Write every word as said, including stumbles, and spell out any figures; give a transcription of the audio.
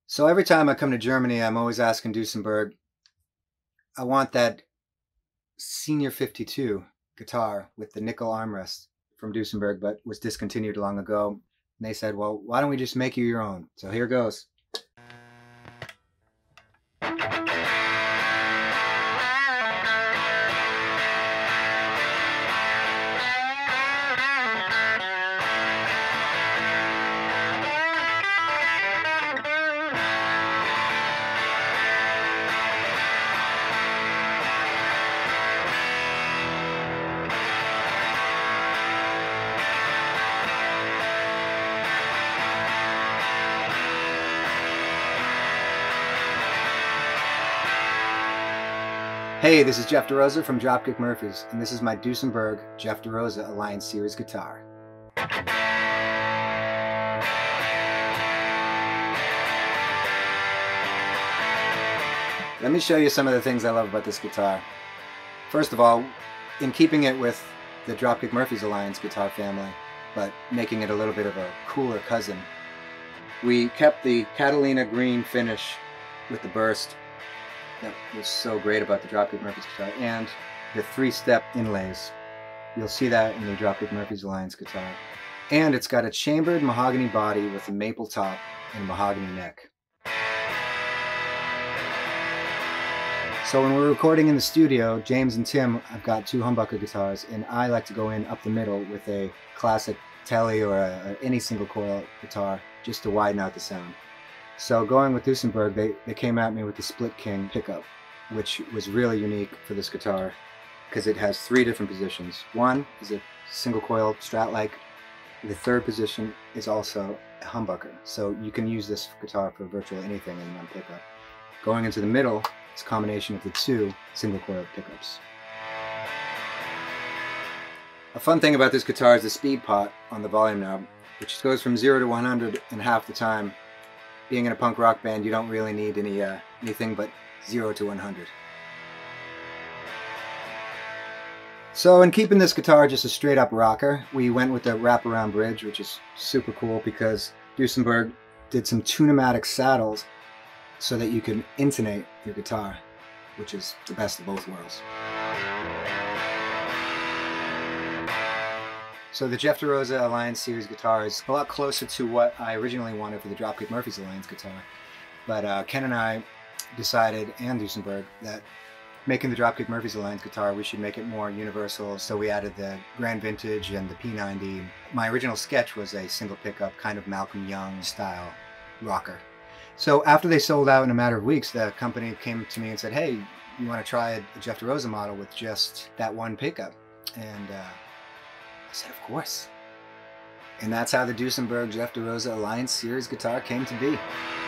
So every time I come to Germany, I'm always asking Duesenberg, I want that Senior fifty-two guitar with the nickel armrest from Duesenberg, but was discontinued long ago. And they said, well, why don't we just make you your own? So here goes. Hey, this is Jeff DaRosa from Dropkick Murphys, and this is my Duesenberg Jeff DaRosa Alliance Series guitar. Let me show you some of the things I love about this guitar. First of all, in keeping it with the Dropkick Murphys Alliance guitar family, but making it a little bit of a cooler cousin, we kept the Catalina green finish with the burst that was so great about the Dropkick Murphys guitar, and the three-step inlays. You'll see that in the Dropkick Murphys Alliance guitar. And it's got a chambered mahogany body with a maple top and a mahogany neck. So when we're recording in the studio, James and Tim have got two humbucker guitars, and I like to go in up the middle with a classic Tele or a, a, any single coil guitar just to widen out the sound. So going with Duesenberg, they, they came at me with the Split King pickup, which was really unique for this guitar because it has three different positions. One is a single coil Strat-like. The third position is also a humbucker, so you can use this guitar for virtually anything in one pickup. Going into the middle is a combination of the two single coil pickups. A fun thing about this guitar is the speed pot on the volume knob, which goes from zero to one hundred in half the time. Being in a punk rock band, you don't really need any uh, anything but zero to one hundred. So in keeping this guitar just a straight up rocker, we went with the wraparound bridge, which is super cool because Duesenberg did some tune-o-matic saddles so that you can intonate your guitar, which is the best of both worlds. So the Jeff DaRosa Alliance Series guitar is a lot closer to what I originally wanted for the Dropkick Murphys Alliance guitar. But uh, Ken and I decided, and Duesenberg, that making the Dropkick Murphys Alliance guitar, we should make it more universal. So we added the Grand Vintage and the P ninety. My original sketch was a single pickup, kind of Malcolm Young style rocker. So after they sold out in a matter of weeks, the company came to me and said, hey, you want to try a Jeff DaRosa model with just that one pickup? And uh, I said, of course. And that's how the Duesenberg Jeff DaRosa Alliance Series guitar came to be.